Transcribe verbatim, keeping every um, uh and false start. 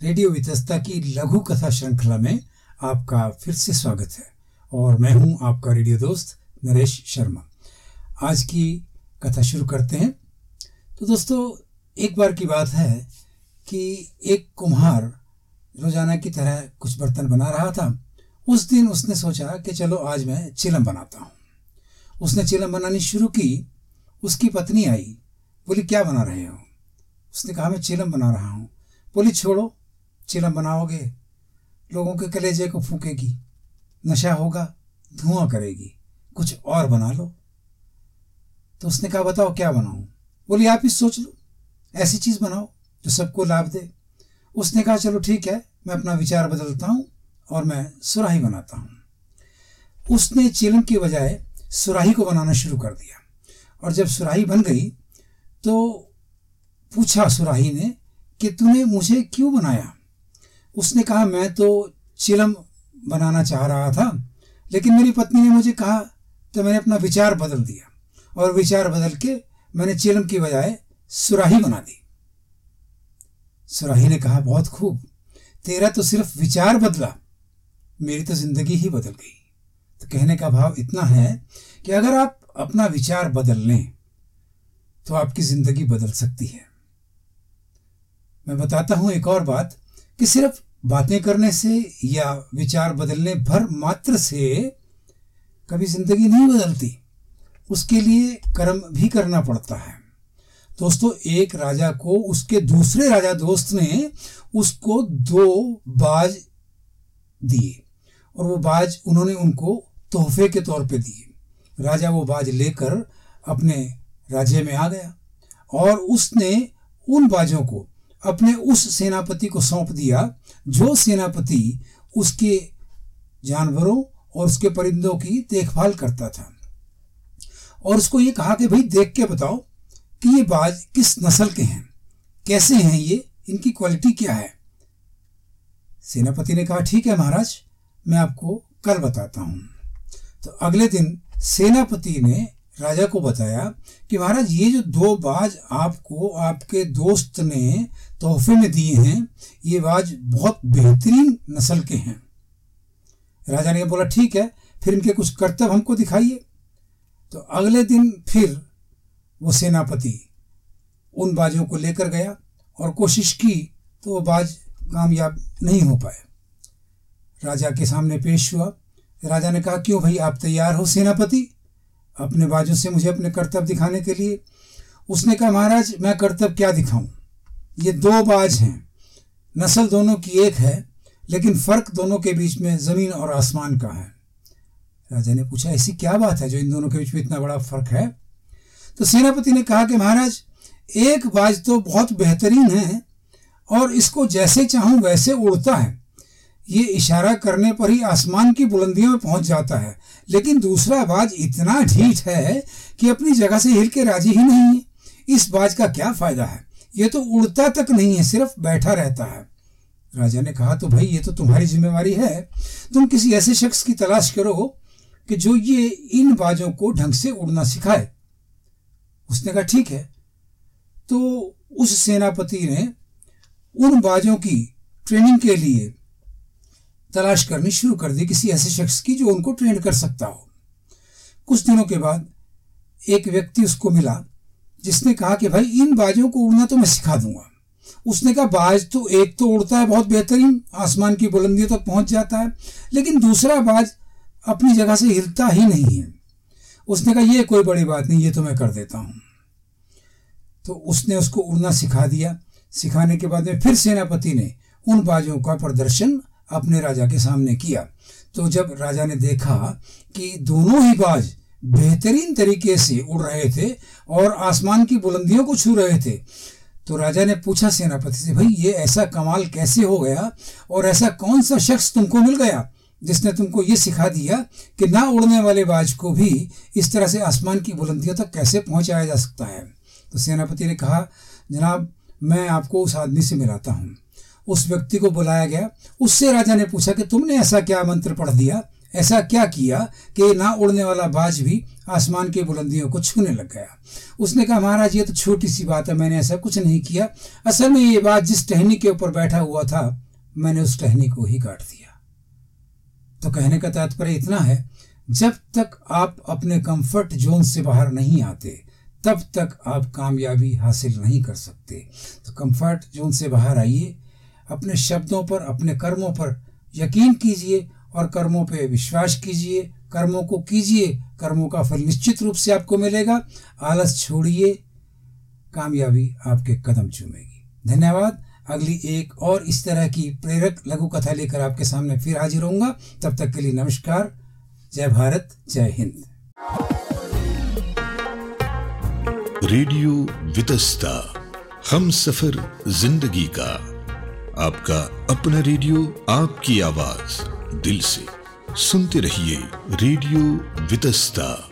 Radio Vitasta की लघु कथा श्रृंखला में आपका फिर से स्वागत है और मैं हूं आपका रेडियो दोस्त नरेश शर्मा। आज की कथा शुरू करते हैं। तो दोस्तों, एक बार की बात है कि एक कुम्हार रोजाना की तरह कुछ बर्तन बना रहा था। उस दिन उसने सोचा कि चलो आज मैं चिलम बनाता हूँ। उसने चिलम बनानी शुरू की। उसकी पत्नी आई, बोली क्या बना रहे हो? उसने कहा मैं चिलम बना रहा हूँ। बोली छोड़ो, चिलम बनाओगे लोगों के कलेजे को फूकेगी, नशा होगा, धुआं करेगी, कुछ और बना लो। तो उसने कहा बताओ क्या बनाऊं? बोली आप ही सोच लो, ऐसी चीज़ बनाओ जो सबको लाभ दे। उसने कहा चलो ठीक है, मैं अपना विचार बदलता हूँ और मैं सुराही बनाता हूँ। उसने चिलम की बजाय सुराही को बनाना शुरू कर दिया और जब सुराही बन गई तो पूछा सुराही ने कि तूने मुझे क्यों बनाया? उसने कहा मैं तो चिलम बनाना चाह रहा था, लेकिन मेरी पत्नी ने मुझे कहा तो मैंने अपना विचार बदल दिया और विचार बदल के मैंने चिलम की बजाय सुराही बना दी। सुराही ने कहा बहुत खूब, तेरा तो सिर्फ विचार बदला, मेरी तो जिंदगी ही बदल गई। तो कहने का भाव इतना है कि अगर आप अपना विचार बदल लें तो आपकी जिंदगी बदल सकती है। मैं बताता हूं एक और बात कि सिर्फ बातें करने से या विचार बदलने भर मात्र से कभी जिंदगी नहीं बदलती, उसके लिए कर्म भी करना पड़ता है। दोस्तों, एक राजा को उसके दूसरे राजा दोस्त ने उसको दो बाज दिए और वो बाज उन्होंने उनको तोहफे के तौर पे दिए। राजा वो बाज लेकर अपने राज्य में आ गया और उसने उन बाजों को अपने उस सेनापति को सौंप दिया जो सेनापति उसके जानवरों और उसके परिंदों की देखभाल करता था। और उसको ये कहा कि भाई देख के बताओ कि ये बाज किस नस्ल के हैं, कैसे हैं ये, इनकी क्वालिटी क्या है। सेनापति ने कहा ठीक है महाराज, मैं आपको कल बताता हूँ। तो अगले दिन सेनापति ने राजा को बताया कि महाराज ये जो दो बाज आपको आपके दोस्त ने तोहफे में दिए हैं, ये बाज बहुत बेहतरीन नस्ल के हैं। राजा ने बोला ठीक है, फिर इनके कुछ करतब हमको दिखाइए। तो अगले दिन फिर वो सेनापति उन बाजों को लेकर गया और कोशिश की तो वो बाज कामयाब नहीं हो पाए। राजा के सामने पेश हुआ। राजा ने कहा क्यों भाई, आप तैयार हो सेनापति अपने बाजों से मुझे अपने करतब दिखाने के लिए? उसने कहा महाराज मैं करतब क्या दिखाऊं, ये दो बाज हैं, नस्ल दोनों की एक है, लेकिन फर्क दोनों के बीच में जमीन और आसमान का है। राजा ने पूछा ऐसी क्या बात है जो इन दोनों के बीच में इतना बड़ा फर्क है? तो सेनापति ने कहा कि महाराज एक बाज तो बहुत बेहतरीन है और इसको जैसे चाहूं वैसे उड़ता है, ये इशारा करने पर ही आसमान की बुलंदियों में पहुंच जाता है, लेकिन दूसरा बाज इतना ढीठ है कि अपनी जगह से हिल के राजी ही नहीं है। इस बाज का क्या फायदा है, ये तो उड़ता तक नहीं है, सिर्फ बैठा रहता है। राजा ने कहा तो भाई ये तो तुम्हारी जिम्मेवारी है, तुम किसी ऐसे शख्स की तलाश करो कि जो ये इन बाजों को ढंग से उड़ना सिखाए। उसने कहा ठीक है। तो उस सेनापति ने उन बाजों की ट्रेनिंग के लिए तलाश करनी शुरू कर दी, किसी ऐसे शख्स की जो उनको ट्रेन कर सकता हो। कुछ दिनों के बाद एक व्यक्ति उसको मिला जिसने कहा कि भाई इन बाजों को उड़ना तो मैं सिखा दूंगा। उसने कहा बाज तो एक तो उड़ता है बहुत बेहतरीन, आसमान की बुलंदियों तक पहुंच जाता है, लेकिन दूसरा बाज अपनी जगह से हिलता ही नहीं है। उसने कहा ये कोई बड़ी बात नहीं, ये तो मैं कर देता हूं। तो उसने उसको उड़ना सिखा दिया। सिखाने के बाद में फिर सेनापति ने उन बाजों का प्रदर्शन अपने राजा के सामने किया। तो जब राजा ने देखा कि दोनों ही बाज बेहतरीन तरीके से उड़ रहे थे और आसमान की बुलंदियों को छू रहे थे, तो राजा ने पूछा सेनापति से भाई ये ऐसा कमाल कैसे हो गया और ऐसा कौन सा शख्स तुमको मिल गया जिसने तुमको ये सिखा दिया कि ना उड़ने वाले बाज को भी इस तरह से आसमान की बुलंदियों तक कैसे पहुंचाया जा सकता है? तो सेनापति ने कहा जनाब मैं आपको उस आदमी से मिलाता हूँ। उस व्यक्ति को बुलाया गया। उससे राजा ने पूछा कि तुमने ऐसा क्या मंत्र पढ़ दिया, ऐसा क्या किया कि ना उड़ने वाला बाज भी आसमान की बुलंदियों को छूने लग गया। उसने कहा, महाराज ये तो छोटी सी बात है, मैंने ऐसा कुछ नहीं किया। असल में ये बात जिस टहनी के ऊपर बैठा हुआ था, मैंने उस टहनी को ही काट दिया। तो कहने का तात्पर्य इतना है, जब तक आप अपने कंफर्ट जोन से बाहर नहीं आते तब तक आप कामयाबी हासिल नहीं कर सकते। तो कंफर्ट जोन से बाहर आइए, अपने शब्दों पर, अपने कर्मों पर यकीन कीजिए और कर्मों पे विश्वास कीजिए। कर्मों को कीजिए, कर्मों का फल निश्चित रूप से आपको मिलेगा। आलस छोड़िए, कामयाबी आपके कदम चूमेगी। धन्यवाद। अगली एक और इस तरह की प्रेरक लघु कथा लेकर आपके सामने फिर हाजिर होऊंगा। तब तक के लिए नमस्कार। जय भारत, जय हिंद। रेडियो वितस्ता, हम सफर जिंदगी का, आपका अपना रेडियो, आपकी आवाज, दिल से सुनते रहिए। रेडियो वितस्ता।